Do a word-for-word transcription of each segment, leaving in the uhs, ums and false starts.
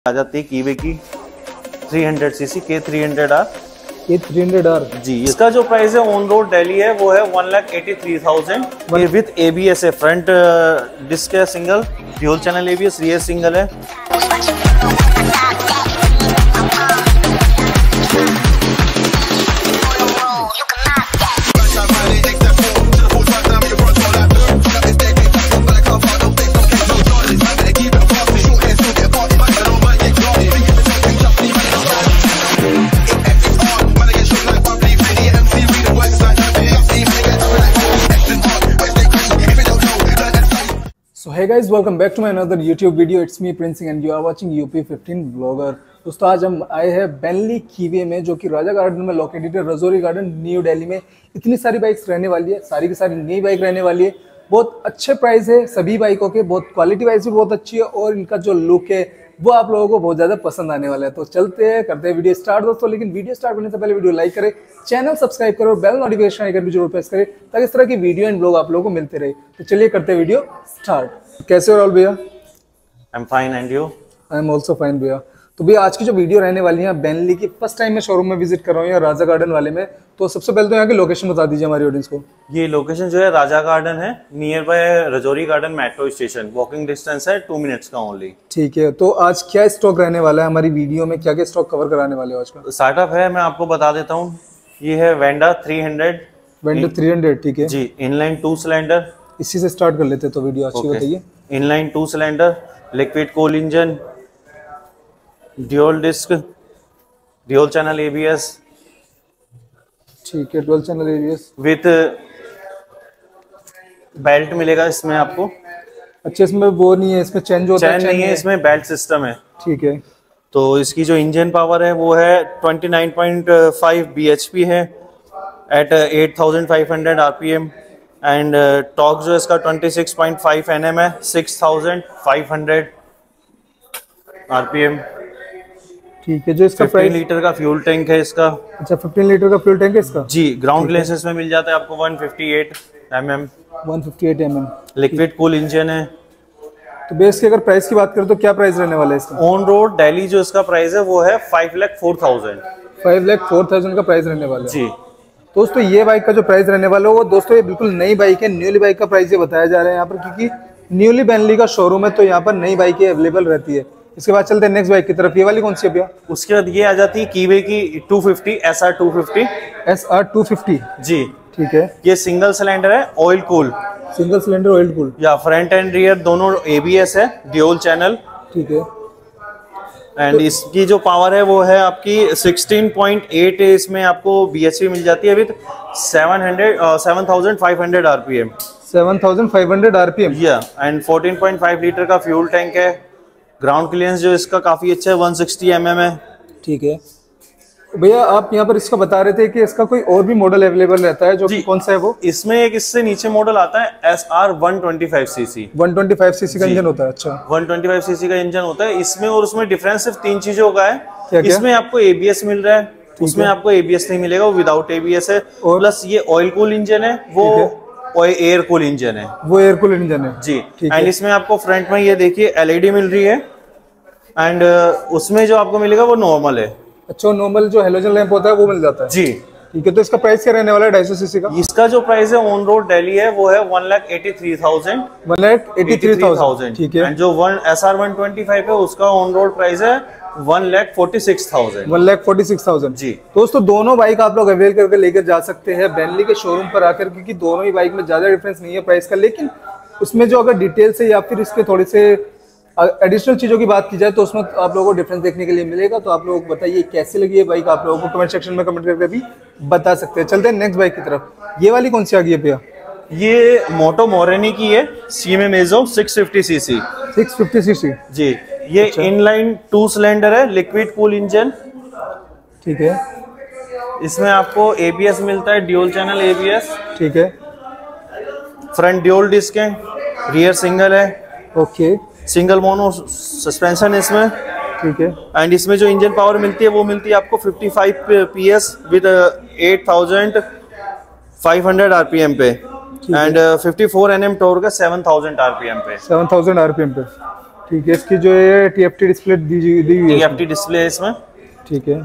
आ जाती है कीवे की थ्री हंड्रेड सीसी के थ्री हंड्रेड आर के थ्री हंड्रेड आर जी। इसका जो प्राइस है ऑन रोड दिल्ली है वो है one lakh eighty three thousand with ABS है। फ्रंट डिस्क है single, dual channel ABS, rear single है। So hey guys, welcome back to my another YouTube video. It's me Prince and you are watching U P fifteen Vlogger। दोस्तों आज हम आए हैं बेनली कीवे में, जो कि राजा गार्डन में लोकेटेड है, रजौरी गार्डन न्यू दिल्ली में। इतनी सारी बाइक्स रहने वाली है, सारी की सारी नई बाइक रहने वाली है। बहुत अच्छे प्राइस है सभी बाइकों के, बहुत क्वालिटी वाइज भी बहुत अच्छी है और इनका जो लुक है वो आप लोगों को बहुत ज़्यादा पसंद आने वाला है। तो चलते हैं, करते हैं वीडियो स्टार्ट दोस्तों। लेकिन वीडियो स्टार्ट करने से पहले वीडियो लाइक करें, चैनल सब्सक्राइब करें और बेल नोटिफिकेशन आइकन भी जरूर प्रेस करें ताकि इस तरह की वीडियो एंड ब्लॉग आप लोगों को मिलते रहे। तो चलिए करते हैं वीडियो स्टार्ट। कैसे हो राहुल भैया? I am fine and you? I am also fine भैया। तो भैया आज की जो वीडियो रहने वाली है बेनली की, फर्स्ट टाइम मैं शोरूम में विजिट कर रहा हूँ यहाँ राजा गार्डन वाले में। तो सबसे पहले तो यहाँ की लोकेशन बता दीजिए हमारी ऑडियंस को। ये लोकेशन जो है राजा गार्डन है, near by Rajouri Garden metro station, walking distance है टू मिनट्स का ओनली। ठीक है, तो आज क्या स्टॉक रहने वाला है हमारी वीडियो में, क्या क्या स्टॉक कवर कराने वाले हो आज का? स्टार्टअप है, मैं आपको बता देता हूँ। ये है Benda three hundred. Benda three hundred, ठीक है जी। इनलाइन टू सिलेंडर, इसी से स्टार्ट कर लेते हैं तो वीडियो अच्छी बताइए। Inline two cylinder, liquid cool engine, dual disc, dual channel ABS. ठीक है, dual channel ABS with belt मिलेगा इसमें आपको। अच्छा, इसमें वो नहीं है, इसमें चेंज होता है? चैन नहीं है, इसमें बेल्ट सिस्टम है। ठीक है। तो इसकी जो इंजन पावर है वो है twenty nine point five BHP है eight eight thousand five hundred RPM and torque जो इसका twenty six point five Nm है, six thousand five hundred RPM. ठीक है, जो इसका फिफ्टीन लीटर का फ्यूल टैंक है इसका। अच्छा, फिफ्टीन लीटर का फ्यूल टैंक है इसका जी। ग्राउंड क्लियरेंस में मिल जाता है आपको one fifty eight mm. One fifty eight mm. Liquid cool engine है। तो बेस की अगर प्राइस की बात करें तो क्या प्राइस रहने वाला है इसका? ऑन रोड दिल्ली जो इसका प्राइस है वो है five lakh four thousand. Five lakh four thousand का प्राइस रहने वाला है जी। दोस्तों ये बाइक का जो प्राइस रहने वाला है वो दोस्तों ये बिल्कुल नई बाइक है, न्यूली बाइक का प्राइस ये बताया जा रहा है यहाँ पर, क्योंकि न्यूली बेनली का शोरूम है तो यहाँ पर नई बाइकें अवेलेबल रहती है। इसके बाद चलते हैं नेक्स्ट बाइक की तरफ। ये वाली कौन सी है भैया? उसके बाद ये आ जाती है कीवे की two fifty S R two fifty. S R two fifty, जी ठीक है। ये सिंगल सिलेंडर है, oil cool. Single cylinder oil cool या फ्रंट एंड रियर दोनों एबीएस है, ड्यूल चैनल। ठीक है। एंड तो, इसकी जो पावर है वो है आपकी सिक्सटीन पॉइंट एट है, इसमें आपको बीएचपी मिल जाती है with seven hundred seven thousand five hundred RPM. Seven thousand five hundred RPM, या and fourteen point five litre का फ्यूल टैंक है। ग्राउंड क्लियरेंस जो इसका काफी अच्छा है, वन सिक्सटी एमएम है। ठीक है भैया, आप यहाँ पर इसका बता रहे थे कि इसका कोई और भी मॉडल अवेलेबल रहता है, जो कि कौन सा है वो? इसमें एक इससे नीचे मॉडल आता है S R one twenty five cc. One twenty five cc का इंजन होता है। अच्छा, वन ट्वेंटी फाइव सीसी का इंजन होता है इसमें, और उसमें डिफरेंस सिर्फ तीन चीजों का है। क्या क्या? इसमें आपको एबीएस मिल रहा है, उसमें आपको एबीएस नहीं मिलेगा, वो विदाउट एबीएस है। और प्लस ये ऑयल कूल इंजन है, वो एयर कूल इंजन है, वो एयर कूल इंजन है जी। एंड इसमें आपको फ्रंट में ये देखिए एलईडी मिल रही है एंड उसमें जो आपको मिलेगा वो नॉर्मल है। अच्छा, नॉर्मल जो हेलोजन लैंप होता है वो मिल जाता है जी। ठीक है, तो इसका प्राइस क्या रहने वाला है ढाई सौ सीसी का? इसका जो प्राइस है ऑन रोड दिल्ली है वो है one lakh eighty three thousand. One lakh eighty three thousand, ठीक है। एंड जो one S R one twenty five है उसका ऑन रोड प्राइस है one lakh forty six thousand. One lakh forty six thousand जी। दोस्तों दोनों बाइक आप लोग अवेल करके लेकर जा सकते हैं बेनली के शोरूम पर आकर, क्योंकि दोनों ही बाइक में ज्यादा डिफरेंस नहीं है प्राइस का। लेकिन उसमें जो अगर डिटेल से या फिर इसके थोड़े से एडिशनल चीजों की बात की जाए तो उसमें आप लोगों को डिफरेंस देखने के लिए मिलेगा। तो आप लोग बताइए कैसी लगी है बाइक, आप लोगों को कमेंट सेक्शन में कमेंट करके भी बता सकते हैं। चलते हैं नेक्स्ट बाइक की तरफ। ये वाली कौन सी आ गई है भैया? ये मोटो मोरेनी की है, Seiemmezzo six fifty cc. Six fifty cc जी। ये अच्छा। इनलाइन टू सिलेंडर है, लिक्विड कूल इंजन। ठीक है। इसमें आपको एबीएस मिलता है, ड्यूल चैनल एबीएस। ठीक है। फ्रंट ड्यूल डिस्क है, रियर सिंगल है। ओके। सिंगल मोनो सस्पेंशन इसमें। ठीक है। एंड इसमें जो इंजन पावर मिलती है वो मिलती है आपको fifty five PS with eight thousand five hundred RPM पे and fifty four Nm torque है सेवन थाउजेंड आरपीएम पे। सेवन थाउजेंड आरपीएम पे, ठीक है, इसकी जो है टीएफटी डिस्प्ले दी दी हुई है, टीएफटी डिस्प्ले है इसमें। ठीक है,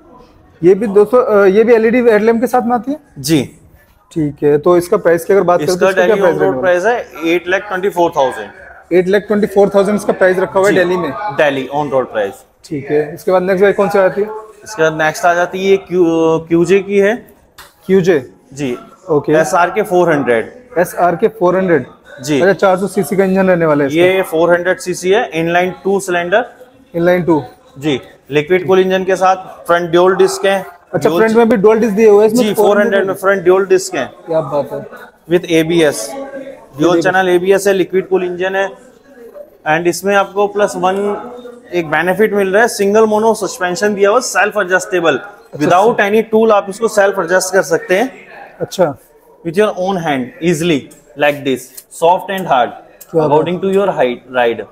ये भी दोस्तों ये भी एलईडी हेडलैम्प के साथ में आती है जी। ठीक है, तो इसका प्राइस की अगर बात करें तो इसका क्या प्राइस रोड प्राइस है eight lakh twenty four thousand. Eight lakh twenty four thousand इसका प्राइस रखा हुआ है दिल्ली में, दिल्ली ऑन रोड प्राइस। ठीक है, इसके बाद नेक्स्ट बाइक कौन सी आती है? इसके बाद नेक्स्ट आ जाती है क्यू क्यूजे की है। क्यूजे जी, okay, S R K four hundred. S R K four hundred जी, अच्छा चार सौ सीसी का इंजन रहने वाला है इसका। ये फोर हंड्रेड सीसी है, inline two cylinder. Inline two जी, लिक्विड कूल इंजन के साथ, फ्रंट ड्यूल डिस्क है। अच्छा, फ्रंट में भी डुअल डिस्क दिए हुए हैं इसमें? जी, फोर हंड्रेड में फ्रंट ड्यूल डिस्क है। क्या बात है, with ABS, dual channel ABS है, लिक्विड कूल इंजन है। एंड इसमें आपको प्लस वन एक बेनिफिट मिल रहा है, सिंगल मोनो सस्पेंशन दिया हुआ, self adjustable, without any tool आप इसको सेल्फ एडजस्ट कर सकते हैं। अच्छा, with your own hand easily, like this, soft and hard according to your height ride.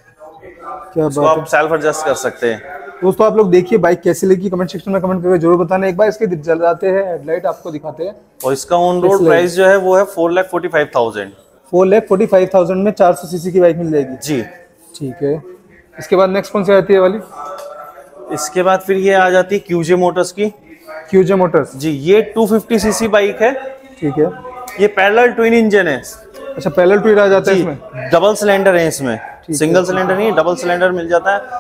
क्या इसको बात आप सेल्फ एडजस्ट कर सकते हैं। दोस्तों आप लोग देखिए बाइक कैसी लगी कमेंट सेक्शन में कमेंट करके जरूर बताना। एक बार इसके जलाते हैं हेडलाइट आपको दिखाते हैं। और इसका ऑन रोड प्राइस जो है वो है four lakh forty five thousand. Four lakh forty five thousand में चार सौ सीसी की बाइक मिल जाएगी जी, ठीक है। इसके बाद नेक्स्ट कौन सी आती है वाली? इसके बाद फिर ये आ जाती है क्यूजे मोटर्स की। क्यूजे मोटर्स जी, ये टू फिफ्टी सीसी बाइक है, ठीक है। ये पैरेलल ट्विन इंजन है। अच्छा, पैरेलल ट्विन आ जाता है इसमें? डबल सिलेंडर है इसमें, सिंगल सिलेंडर नहीं, डबल सिलेंडर मिल जाता है।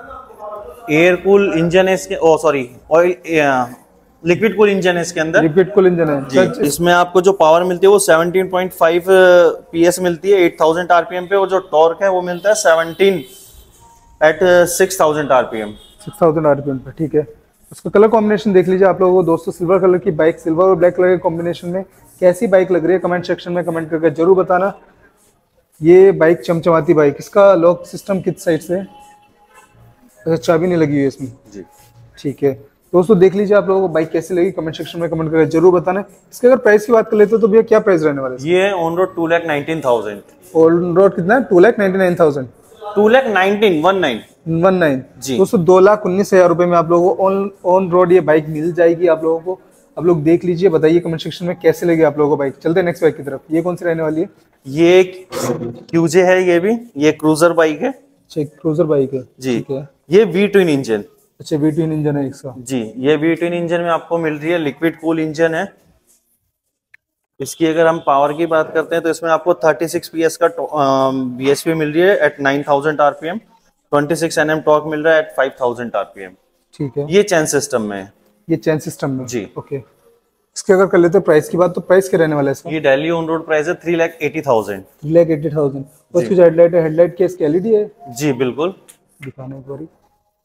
एयर कूल इंजन है इसके, oh sorry oil liquid cool engine है इसके अंदर। लिक्विड कूल इंजन है जी। इसमें आपको जो पावर मिलती है वो सेवनटीन पॉइंट फाइव पीएस मिलती है एट थाउजेंड आरपीएम पे, और जो टॉर्क है वो मिलता है seventeen eight six thousand RPM. Six thousand RPM पे, ठीक है। उसका कलर कॉम्बिनेशन देख लीजिए आप लोगों को दोस्तों, सिल्वर कलर की बाइक, सिल्वर और ब्लैक कलर के कॉम्बिनेशन में कैसी बाइक लग रही है कमेंट सेक्शन में कमेंट करके जरूर बताना। ये बाइक चमचमाती बाइक, इसका लॉक सिस्टम किस साइड से है? अच्छा, चाबी नहीं लगी हुई है इसमें जी, ठीक है। दोस्तों देख लीजिए आप लोगों को बाइक कैसी लगी कमेंट सेक्शन में कमेंट करके जरूर बताना। इसके अगर प्राइस की बात कर लेते हो तो भैया क्या प्राइस रहने वाला है? ये on road two lakh nineteen thousand. On road कितना है? Two lakh ninety nine thousand two lakh nineteen one nine one nine जी। दोस्तों दो लाख उन्नीस हजार रुपए में आप लोगों को ऑन ऑन रोड ये बाइक मिल जाएगी आप लोगों को। आप लोग देख लीजिए, बताइए कमेंट सेक्शन में कैसे लगी आप लोगों को बाइक। चलते हैं नेक्स्ट बाइक की तरफ। ये कौन सी रहने वाली है? ये क्यूजे है, ये भी ये क्रूजर बाइक है। अच्छा, क्रूजर बाइक है जी, ठीक है। ये वी ट्विन इंजन। अच्छा, वी ट्विन इंजन है इसका जी, ये वी ट्विन इंजन में आपको मिल रही है लिक्विड कूल इंजन है। इसकी अगर हम पावर की बात करते हैं तो इसमें आपको थर्टी सिक्स पीएस का बीएचपी मिल रही है eight nine thousand RPM, twenty six Nm torque मिल रहा है एट फाइव थाउजेंड आरपीएम, ठीक है। ये चैन सिस्टम में है। ये चैन सिस्टम में जी, ओके। इसके अगर कर लेते हैं प्राइस की बात तो प्राइस क्या रहने वाला है इसका? ये दिल्ली ऑन रोड प्राइस है three lakh eighty thousand. Three lakh eighty thousand और इसकी जो हेडलाइट है, हेडलाइट की इसकी एलईडी है? जी बिल्कुल, दिखाने एक बारी,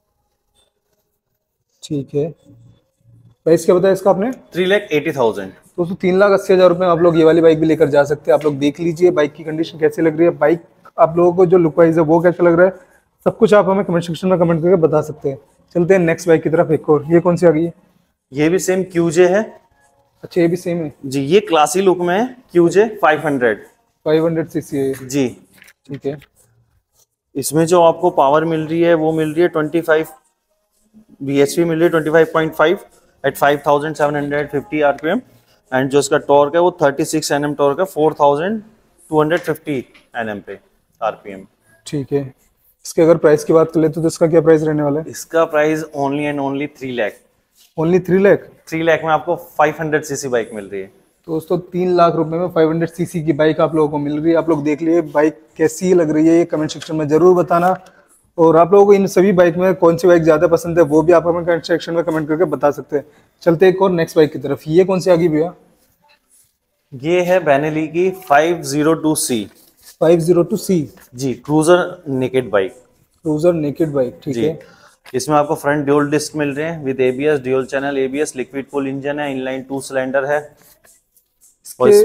ठीक है। प्राइस क्या बताया इसका आपने? Three lakh eighty thousand. दोस्तों तीन लाख अस्सी हजार रुपए में आप लोग ये वाली बाइक भी लेकर जा सकते हैं। आप लोग देख लीजिए बाइक की कंडीशन कैसी लग रही है, बाइक आप लोगों को जो लुक वाइज है वो कैसा लग रहा है, सब कुछ आप हमें कमेंट सेक्शन में कमेंट करके बता सकते हैं। चलते हैं नेक्स्ट बाइक की तरफ। एक और, ये कौन सी आ गई है? ये भी सेम क्यूजे है। अच्छा, ये भी सेम है जी, ये क्लासी लुक में है, QJ five hundred five hundred cc है जी, ठीक है। इसमें जो आपको पावर मिल रही है वो मिल रही है ट्वेंटी फाइव बीएचपी मिल रही है twenty five point five eight five thousand seven hundred fifty RPM, and जो इसका टॉर्क है वो थर्टी सिक्स एनएम टॉर्क है, four thousand two hundred fifty Nm पे आरपीएम, ठीक है। इसके अगर प्राइस की बात कर ले तो इसका क्या प्राइस रहने वाला है? इसका price only and only three lakh. Only three lakh three lakh में आपको फाइव हंड्रेड सीसी बाइक मिल रही है। तो दोस्तों तीन लाख रुपए में फाइव हंड्रेड सीसी की बाइक आप लोगों को मिल रही है। आप लोग देख लिए बाइक कैसी लग रही है ये कमेंट सेक्शन में जरूर बताना, और आप लोगों को इन सभी बाइक में कौन सी बाइक ज्यादा पसंद है वो भी आप हमें कमेंट सेक्शन में कमेंट करके बता सकते हैं। चलते एक और नेक्स्ट बाइक की तरफ। ये कौन सी आ गई भैया? ये है बेनेली की five zero two C. Five zero two C जी, cruiser naked bike. Cruiser naked bike, ठीक है। इसमें आपको फ्रंट ड्यूल डिस्क मिल रहे हैं with ABS, dual channel ABS, liquid cool engine है, इनलाइन टू सिलेंडर है। और इस...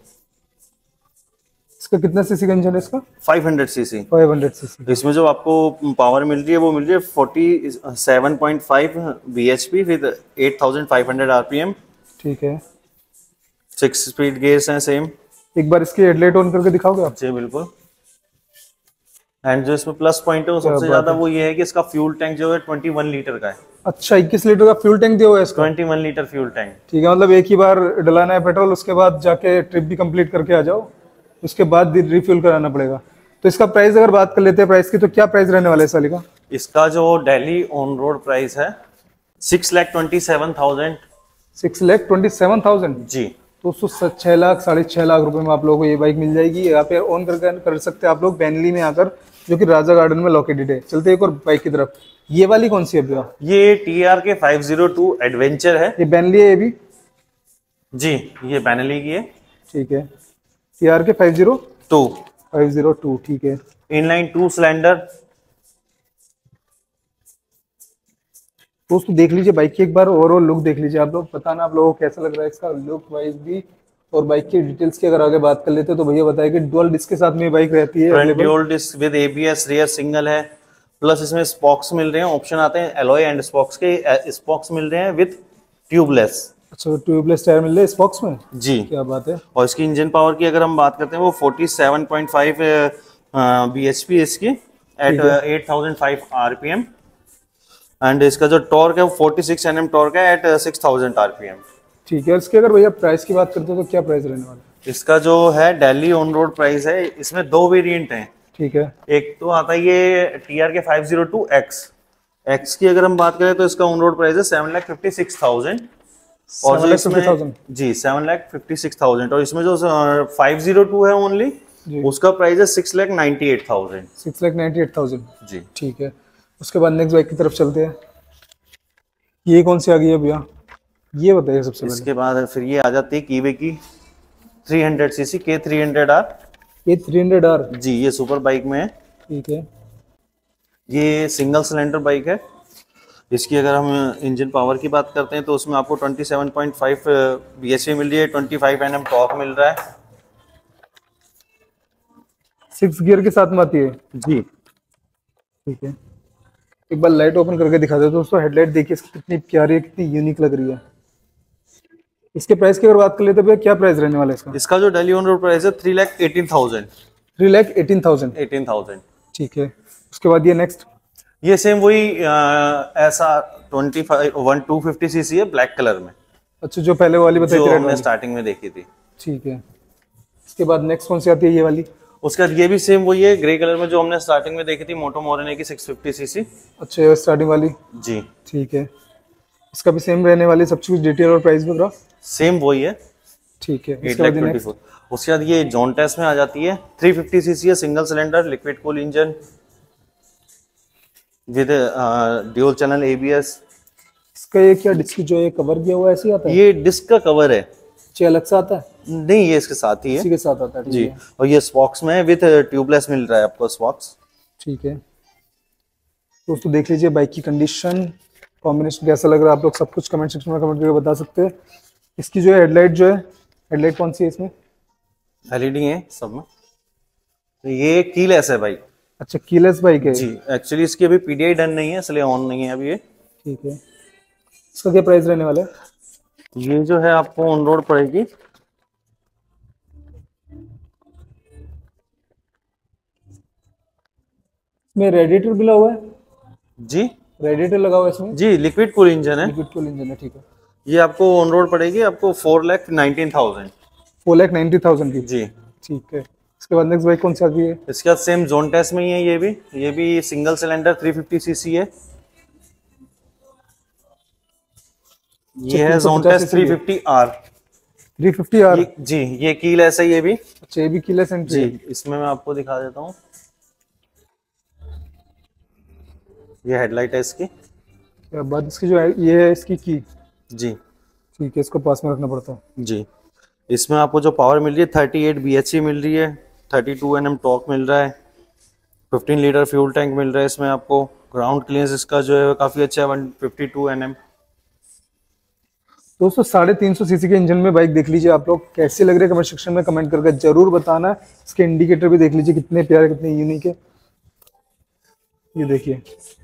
इसका कितना सीसी का इंजन है इसका? Five hundred cc. Five hundred cc. इसमें जो आपको पावर मिल रही है वो मिल रही है forty seven point five BHP with eight thousand five hundred RPM, ठीक है। सिक्स स्पीड गेयर्स हैं सेम। एक बार इसकी हेडलाइट ऑन करके दिखाओगे आप? जी बिल्कुल। एंड जो इसमें प्लस पॉइंट है वो सबसे ज्यादा वो ये है कि इसका फ्यूल टैंक जो है ट्वेंटी वन लीटर का है। अच्छा, इक्कीस लीटर का फ्यूल टैंक दिया हुआ है इसका? Twenty one litre fuel tank, ठीक है। मतलब एक ही बार डलाना है पेट्रोल, उसके बाद जाके ट्रिप भी कंप्लीट करके आ जाओ, उसके बाद रिफ्यूल कराना पड़ेगा। तो इसका प्राइस अगर बात कर लेते हैं प्राइस की, तो क्या प्राइस रहने वाला है इस वाली का? इसका जो दिल्ली ऑन रोड प्राइस है six lakh twenty seven thousand. Six lakh twenty seven thousand जी। तो उसको छह लाख साढ़े छह लाख रुपए में आप लोगों को ये बाइक मिल जाएगी। यहाँ पे ऑन कर कर सकते हैं आप लोग बेनली में आकर, जो कि राजा गार्डन में लोकेटेड है। चलते एक और बाइक की तरफ। ये वाली कौन सी है भैया? ये T R K five zero two adventure है। ये बेनली है ये भी? जी, ये बेनली की है। ठीक है, T R K five zero two five zero two ठीक है। Inline two cylinder. दोस्तों देख लीजिए बाइक की एक बार ओवरऑल लुक देख लीजिए आप लोग, बताना आप लोगों को कैसा लग रहा है इसका लुक वाइज भी। और बाइक की डिटेल्स की अगर आगे बात कर लेते हैं तो भैया बताया कि डुअल डिस्क के साथ में बाइक रहती है। Dual disc with ABS, rear single है, प्लस इसमें स्पॉक्स मिल रहे हैं, ऑप्शन आते हैं एलॉय एंड स्पॉक्स के। स्पॉक्स मिल रहे हैं विद ट्यूबलेस। अच्छा, ट्यूबलेस टायर मिल रहे हैं स्पॉक्स में? जी, क्या बात है। और इसकी इंजन पावर की अगर हम बात करते हैं वो forty seven point five BHP इसकी eight eight thousand five RPM. And इसका जो टॉर्क है वो फोर्टी सिक्स एनएम टॉर्क है एट सिक्स थाउजेंड आरपीएम। ठीक है, इसके अगर भैया प्राइस की बात करते हो तो क्या प्राइस रहने वाला है? इसका जो है दिल्ली ऑन रोड प्राइस है, इसमें दो वेरिएंट हैं। ठीक है, एक तो आता है ये T R K five zero two X. X की अगर हम बात करें तो इसका ऑन रोड प्राइस है seven lakh fifty six thousand. और जो इसमें जी seven lakh fifty six thousand. और इसमें जो फाइव जीरो टू है ओनली, उसका प्राइस है six lakh ninety eight thousand. Six lakh ninety eight thousand जी। ठीक है, उसके बाद नेक्स्ट बाइक की तरफ चलते हैं। ये कौन सी आ गई है भैया, ये बताइए सबसे पहले। इसके बाद फिर ये आ जाती है कीवे की थ्री हंड्रेड सीसी के थ्री हंड्रेड आर। ये थ्री हंड्रेड आर जी, ये सुपर बाइक में है। ठीक है, ये सिंगल सिलेंडर बाइक है। इसकी अगर हम इंजन पावर की बात करते हैं तो उसमें आपको twenty seven point five BHP मिल रही है, ट्वेंटी फाइव एनएम टॉर्क मिल रहा है। सिक्स गियर के साथ में आती है जी। ठीक है, एक बार लाइट ओपन करके दिखा दो दोस्तों। हेडलाइट देखिए इसकी कितनी प्यारी है, कितनी यूनिक लग रही है। इसके प्राइस की अगर बात कर लेते हैं, क्या प्राइस रहने वाला है इसका? इसका जो दिल्ली ऑन रोड प्राइस है three lakh eighteen thousand. Three lakh eighteen thousand eighteen thousand ठीक है, उसके बाद ये नेक्स्ट। ये सेम वही आ, ऐसा twenty five one two fifty CC है ब्लैक कलर में। अच्छा, जो पहले वाली बताई जो थी हमने स्टार्टिंग में देखी थी। ठीक है, इसके बाद नेक्स्ट कौन सी आती है? ये वाली। उसके बाद ये भी सेम वही है ग्रे कलर में जो हमने स्टार्टिंग में देखी थी, मोटो मोरने की सिक्स फिफ्टी सीसी। अच्छा, ये स्टार्टिंग वाली। जी ठीक है, इसका भी सेम रहने वाली सब कुछ डिटेल और प्राइस वगैरह सेम वही है। ठीक है, एट लाख ट्वेंटी फोर। उसके बाद ये जॉन टेस्ट में आ जाती है, थ्री फिफ्टी सीसी है, single cylinder, liquid cool engine with dual channel ABS. इसका ये क्या डिस्क जो ये कवर किया हुआ है ऐसे ही आता है? ये डिस्क का कवर है, चे अलग से आता है? नहीं ये इसके साथ ही है। इसी के साथ आता है। जी, और ये स्पॉक्स में है विद ट्यूबलेस मिल रहा है आपको स्पॉक्स। ठीक है दोस्तों, देख लीजिए बाइक की कंडीशन, कॉम्बिनेशन कैसा लग रहा है आप लोग सब कुछ कमेंट सेक्शन में कमेंट करके बता सकते हैं। इसकी जो है हेडलाइट जो है, हेडलाइट कौन सी है इसमें? एलईडी है सब में। तो ये कीलेस है भाई। अच्छा, कीलेस बाइक है जी। एक्चुअली इसकी अभी पीडीआई डन नहीं है इसलिए ऑन नहीं है अभी ये। ठीक है, इसका क्या प्राइस रहने वाला है? ये जो है आपको ऑन रोड पड़ेगी इसमें रेडिएटर भी लगा हुआ है? जी, रेडिएटर लगा हुआ है इसमें? जी लिक्विड कूल इंजन है। लिक्विड कूल इंजन है ठीक है। ये आपको ऑन रोड पड़ेगी आपको four lakh nineteen thousand. Four lakh ninety thousand की। जी ठीक है, इसके बाद नेक्स्ट बाइक कौन सी आती है? इसके बाद सेम जोन टेस्ट में ही है ये भी। ये भी single cylinder three fifty CC है। ये है Zontes three fifty R. Three fifty R जी, ये कीलेस है ये भी। अच्छा, ये भी कीलेस एंट्री जी, है। इसमें मैं आपको दिखा देता हूँ। ये हेडलाइट है इसकी। क्या बात, इसकी जो है ये है इसकी की। जी ठीक है, इसको पास में रखना पड़ता है। जी। इसमें आपको जो पावर मिल रही है थर्टी एट बीएचपी मिल रही है, थर्टी टू एनएम टॉर्क मिल रहा है, फिफ्टीन लीटर फ्यूल टैंक मिल रहा है इसमें आपको। ग्राउंड क्लियरेंस इसका जो है काफी अच्छा है, वन फिफ्टी टू एनएम। दोस्तों साढ़े तीन सौ सीसी के इंजन में बाइक देख लीजिए आप लोग, कैसे लग रहे हैं कमेंट सेक्शन में कमेंट करके जरूर बताना। इसके इंडिकेटर भी देख लीजिए कितने प्यारे कितने यूनिक है, ये देखिए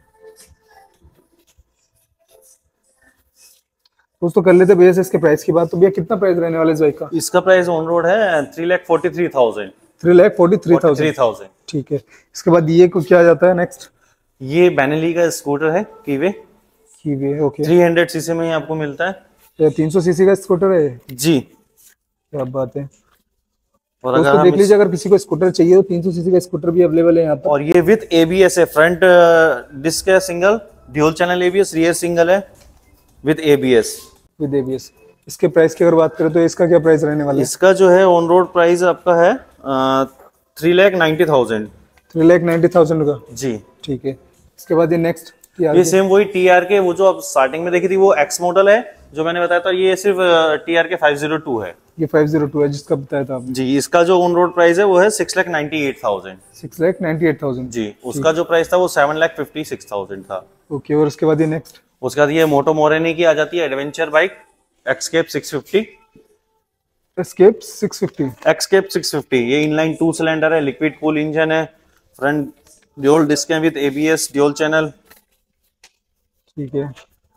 दोस्तों। कर लेते भैया से इसके प्राइस की बात। तो भैया कितना प्राइस रहने वाला है इस बाइक का? इसका प्राइस ऑन रोड है three lakh forty three thousand. Three lakh forty three thousand thousand ठीक है, इसके बाद ये को क्या जाता है नेक्स्ट? ये बेनेली का स्कूटर है Keeway. Keeway okay, three hundred CC में ही आपको मिलता है। तीन सौ सीसी का स्कूटर है जी। क्या बात है। और अगर दोस्तों हम देख इस- लीजिए, अगर किसी को स्कूटर चाहिए तो तीन सौ सीसी का स्कूटर भी अवेलेबल है यहाँ पर। और ये विद एबीएस है, फ्रंट डिस्क है single, dual channel ABS, rear single है विद एबीएस। With ABS. इसके प्राइस की अगर बात करें तो इसका क्या प्राइस रहने वाला है? इसका जो है ऑन रोड प्राइस आपका है three lakh ninety thousand. Three lakh ninety thousand का। जी। ठीक है। इसके बाद ये नेक्स्ट ये सेम वही टी आर के, वो जो आप स्टार्टिंग में देखी थी वो एक्स मॉडल है जो मैंने बताया था, ये सिर्फ T R K five zero two है। ये फाइव जीरो टू है जिसका बताया था आपने। जी। इसका जो ऑन रोड प्राइस है वो है six lakh ninety eight thousand. Six lakh ninety eight thousand. जी। उसका जो प्राइस था वो seven lakh fifty six thousand था। ओके। और उसके बाद ये नेक्स्ट, उसके बाद ये मोटो मोरेनी की आ जाती है adventure bike, X-Cape six fifty. X-Cape six fifty. X-Cape six fifty, ये इनलाइन टू सिलेंडर है, लिक्विड कूल इंजन है, फ्रंट ड्यूल डिस्क है विद एबीएस, ड्यूल चैनल। ठीक है।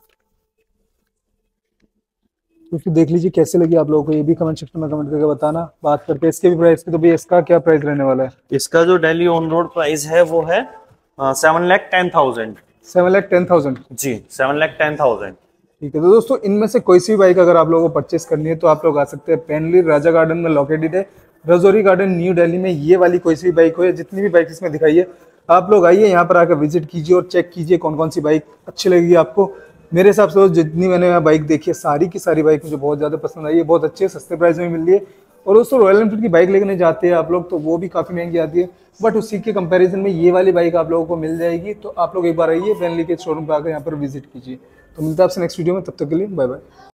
तो फिर देख लीजिए कैसे लगी आप लोगों को, ये भी कमेंट सेक्शन में कमेंट करके बताना। बात करते हैं इसके भी प्राइस की, तो भैया इसका क्या प्राइस रहने वाला है? इसका जो डेली ऑन रोड प्राइस है वो है seven lakh ten thousand. Seven lakh ten thousand. जी। Seven lakh ten thousand. ठीक है। तो दोस्तों इनमें से कोई सी भी बाइक अगर आप लोगों को परचेस करनी है तो आप लोग आ सकते हैं। पेनली राजा गार्डन में लोकेटेड है, रजौरी गार्डन न्यू दिल्ली में। ये वाली कोई सी भी बाइक हो या जितनी भी बाइक इसमें दिखाई है, आप लोग आइए यहाँ पर आकर विजिट कीजिए और चेक कीजिए कौन कौन सी बाइक अच्छी लगेगी आपको। मेरे हिसाब से जितनी मैंने यहाँ बाइक देखी है, सारी की सारी बाइक मुझे बहुत ज़्यादा पसंद आई है। बहुत अच्छे सस्ते प्राइस में मिल रही है। और दोस्तों रॉयल एनफील्ड की बाइक लेने जाते हैं आप लोग तो वो भी काफ़ी महंगी आती है, बट उसी के कंपैरिजन में ये वाली बाइक आप लोगों को मिल जाएगी। तो आप लोग एक बार आइए पेनली के शोरूम पर आकर यहाँ पर विजिट कीजिए। तो मिलता है आपसे नेक्स्ट वीडियो में, तब तक के लिए बाय बाय।